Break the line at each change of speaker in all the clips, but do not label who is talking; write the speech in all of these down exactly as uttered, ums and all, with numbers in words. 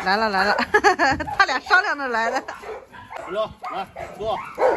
来了来了，他俩商量着来的。
回头来坐。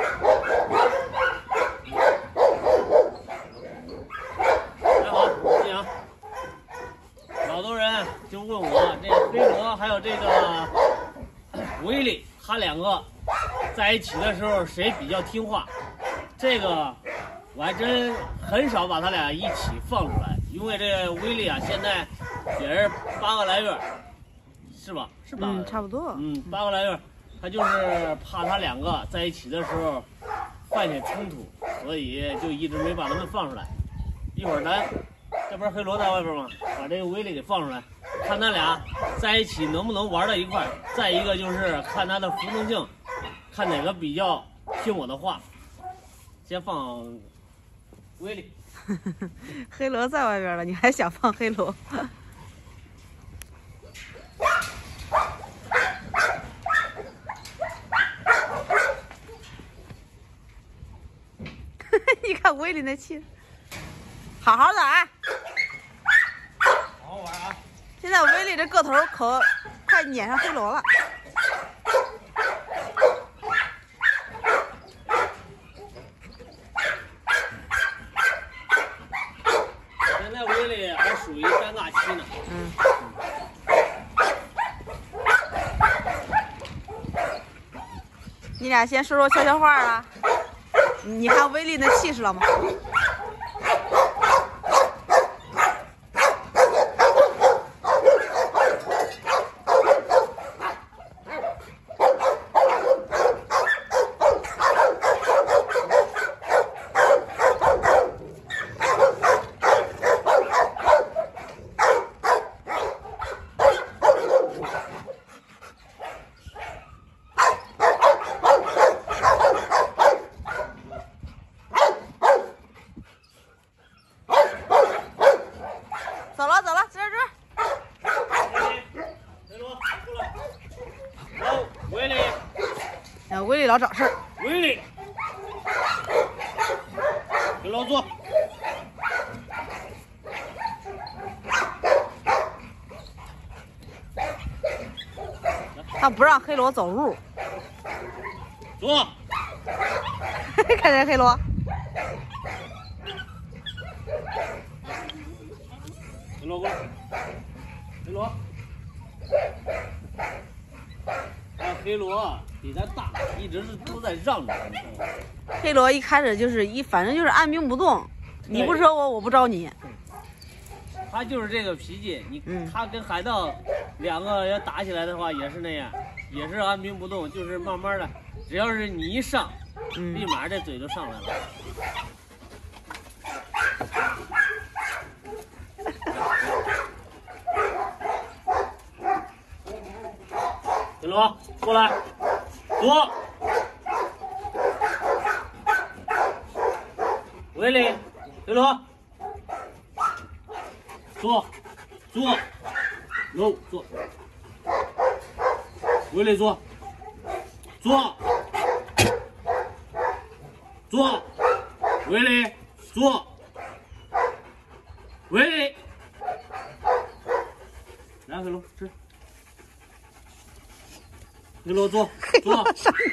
大家好，我是杨。好多人就问我，这个飞罗还有这个威利，他两个在一起的时候谁比较听话？这个我还真很少把他俩一起放出来，因为这个威利啊，现在也是八个来月，是吧？是吧？
嗯，差不多。
嗯，八个来月，他就是怕他两个在一起的时候犯些冲突，所以就一直没把他们放出来。一会儿咱这不是黑罗在外边吗？把这个威力给放出来，看他俩在一起能不能玩到一块儿。再一个就是看他的服从性，看哪个比较听我的话。先放威力。
黑罗在外边了，你还想放黑罗？你看威力那气势，好好玩，
好好玩啊！
现在威力这个头可快撵上黑罗了。
现在威力还属于尴尬期呢。
嗯。你俩先说说悄悄话啊！你看威力那气势了吗？走了走了，这这。
黑罗过来。走，威力。
哎，威力老找事儿。
威力。黑罗坐。
他不让黑罗走路。
坐。
看见黑罗。
黑罗过来，黑罗，哎，黑罗比咱大，一直是都在让着。
黑罗一开始就是一，反正就是按兵不动，你不惹我，我不招你。
他就是这个脾气，你、
嗯、
他跟海盗两个要打起来的话，也是那样，也是按兵不动，就是慢慢的，只要是你一上，
嗯、
立马这嘴就上来了。黑罗，过来，坐。威力，黑罗，坐，坐，no，坐。威力坐，坐，坐。威力坐，威力。来，黑罗吃。黑罗坐坐，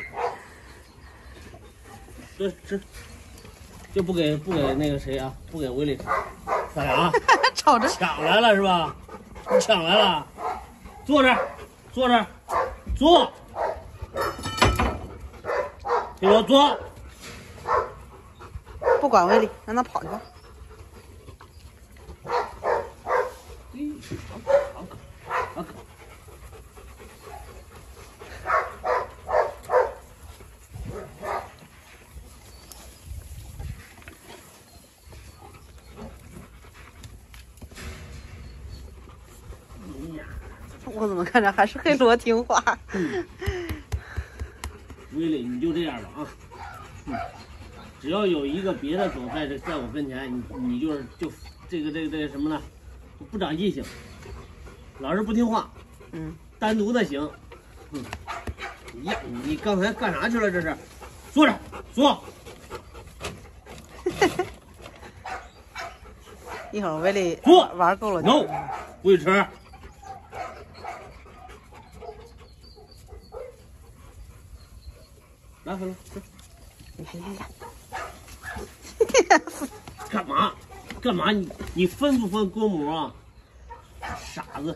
对吃，就不给不给那个谁啊，不给威力吃，咱俩啊，
吵着
抢来了是吧？你抢来了，坐这儿，坐这儿，坐，黑罗坐，
不管威力，让他跑去吧。
嗯，好可，好可。
我怎么看着还是黑罗听话？
嗯，威力，你就这样吧啊！嗯，只要有一个别的狗在这在我跟前，你你就是就这个这个这个什么呢？不长记性，老是不听话。
嗯，
单独的行。嗯，呀，你刚才干啥去了？这是，坐着，坐。
一会儿威力
坐
玩够了。
no， 不许吃。 干嘛？干嘛？你你分不分公母啊？傻子！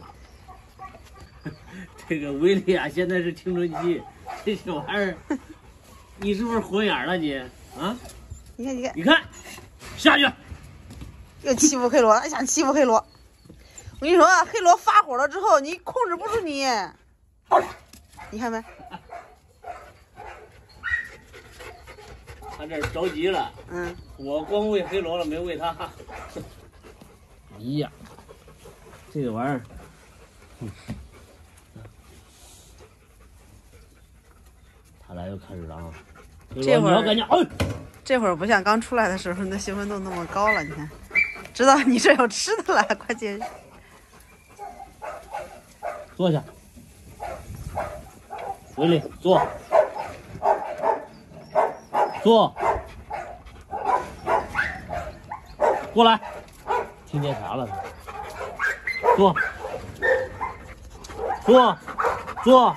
这个威利啊，现在是青春期，这小玩意儿，你是不是混眼了你？啊？
你看，你看，
你看，下去！
又欺负黑罗了，想欺负黑罗。我跟你说啊，黑罗发火了之后，你控制不住你。你看没？
他这着急了。
嗯。
我光喂黑罗了，没喂他。哎呀，这个玩意儿。嗯他俩又开始了啊！
这会儿
你要赶紧，哎，
这会儿不像刚出来的时候，那兴奋度那么高了。你看，知道你这有吃的了，关键是。
坐下，威利，坐，坐，过来，听见啥了？坐，坐，坐。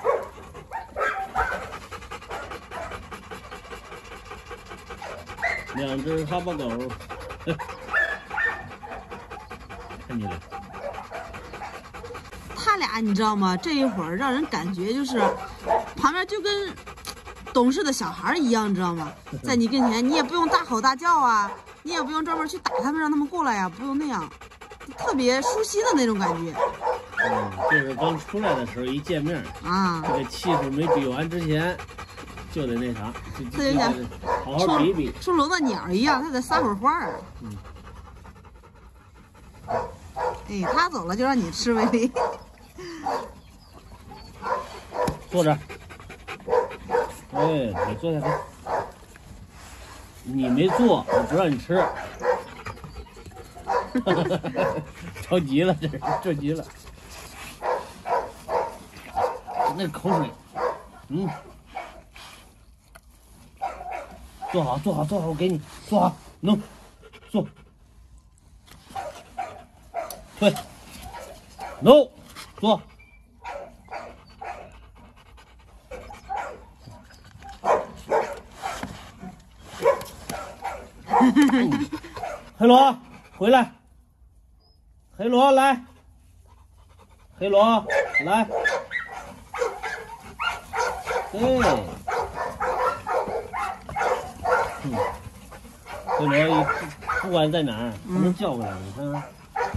两只哈巴狗，看见了。
他俩你知道吗？这一会儿让人感觉就是旁边就跟懂事的小孩一样，你知道吗？在你跟前，你也不用大吼大叫啊，你也不用专门去打他们，让他们过来呀、啊，不用那样，特别舒心的那种感觉。
嗯，就是刚出来的时候一见面
啊，
这个气势没比完之前，就得那啥，就
他就像
好好比比，
出笼的鸟一样，他得撒会儿花儿。
嗯。
哎，他走了就让你吃威力。
坐这儿。哎，你坐下来。你没坐，我不让你吃。着急了，这是着急了。那口水，嗯。坐好，坐好，坐好，我给你坐好，弄，坐。对 ，no， 坐。黑罗，回来。黑罗，来。黑罗，来。对。嗯。黑罗一不管在哪儿，他能叫过来，你看看。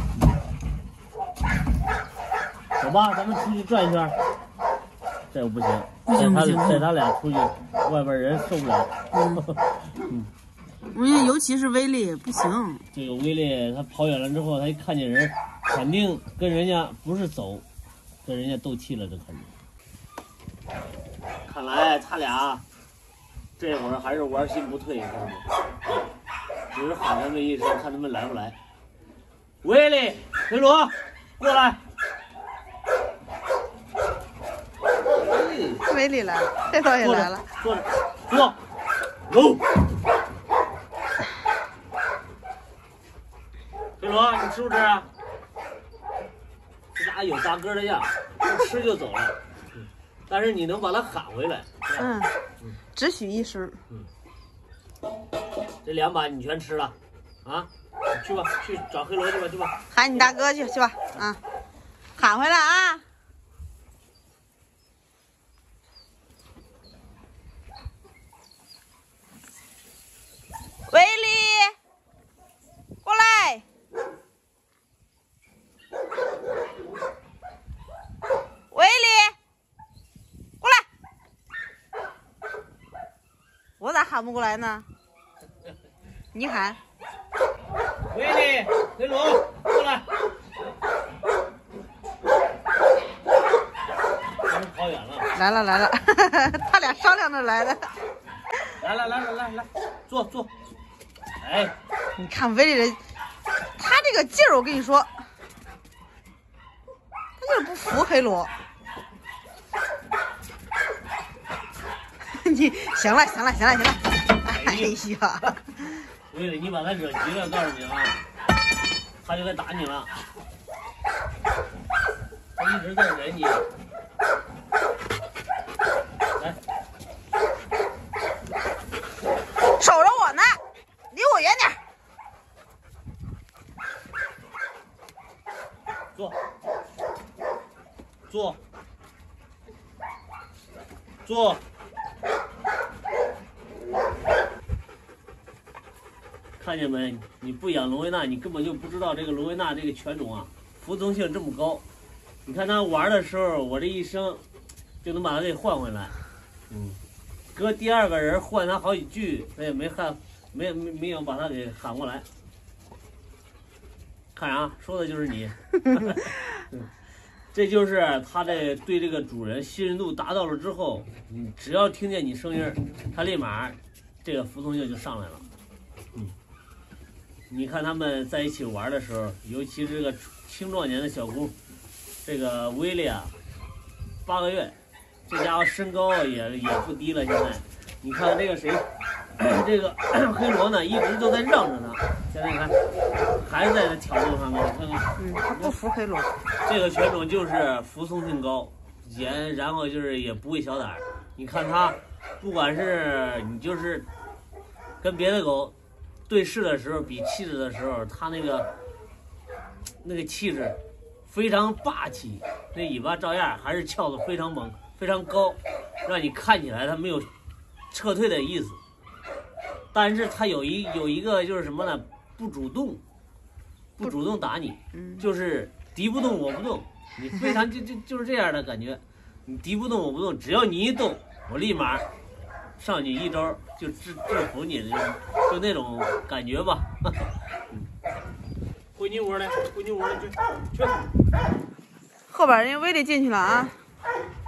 走吧，咱们出去转一圈。这不行，带他带他俩出去，外边人受不了。嗯，
我觉得尤其是威力不行。
这个威力他跑远了之后，他一看见人，肯定跟人家不是走，跟人家斗气了，这肯定。看来他俩这会儿还是玩心不退，知道吗？只是喊他们一声，看他们来不来。威力，回罗，过来。
威力来了，这头也来了。
坐着，坐，走。飞罗，你吃不吃啊？这家伙有大个的样，不吃就走了。但是你能把他喊回来。
嗯，只许一声。
嗯。这两把你全吃了，啊？你去吧，去找黑罗去吧，去吧。
喊你大哥去，去吧，啊，喊回来啊！威力，过来！威力，过来！我咋喊不过来呢？你喊。
威力，黑罗，过来！他们跑远了。
来了来了，他俩商量着来的。
来来来来来来，坐坐。哎，
你看威力人，他这个劲儿，我跟你说，他就是不服黑罗。你行了行了行了行了，哎呀！
威力，你把他惹急了，告诉你啊，他就该打你了。他一直在忍你。来，
守着我呢，离我远点。
坐，坐，坐。看见没？你不养罗威纳，你根本就不知道这个罗威纳这个犬种啊，服从性这么高。你看它玩的时候，我这一声就能把它给换回来。嗯，搁第二个人换它好几句，他也没喊，没没没有把它给喊过来。看啥？说的就是你。这就是它这对这个主人信任度达到了之后，你只要听见你声音，它立马这个服从性就上来了。嗯，你看他们在一起玩的时候，尤其是这个青壮年的小公，这个威利啊，八个月，这家伙身高也也不低了。现在，你看这个谁，这个黑罗呢，一直都在让着他。现在你看，还在那挑逗上面，你看看。
嗯，他不服黑罗。
这个犬种就是服从性高，也然后就是也不会小胆儿。你看它，不管是你就是跟别的狗对视的时候，比气质的时候，它那个那个气质非常霸气，那尾巴照样还是翘得非常猛，非常高，让你看起来它没有撤退的意思。但是它有一有一个就是什么呢？不主动，不主动打你，就是敌不动我不动，你非常就就就是这样的感觉，你敌不动我不动，只要你一动，我立马上去一招就制制服你，就就那种感觉吧。回你窝来，回你窝来去去。
后边人家威力进去了啊。